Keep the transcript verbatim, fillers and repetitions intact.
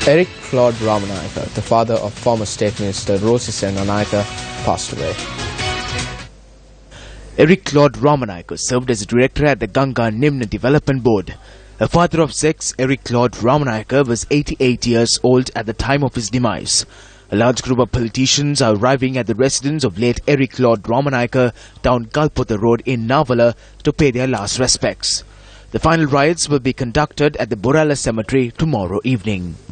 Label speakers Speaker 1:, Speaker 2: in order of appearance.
Speaker 1: Eric Claude Ramanayake, the father of former State Minister Rosy Senanayake, passed away.
Speaker 2: Eric Claude Ramanayake served as a director at the Ganga Nimna Development Board. A father of six, Eric Claude Ramanayake was eighty-eight years old at the time of his demise. A large group of politicians are arriving at the residence of late Eric Claude Ramanayake down Galpotha Road in Navala to pay their last respects. The final rites will be conducted at the Borala Cemetery tomorrow evening.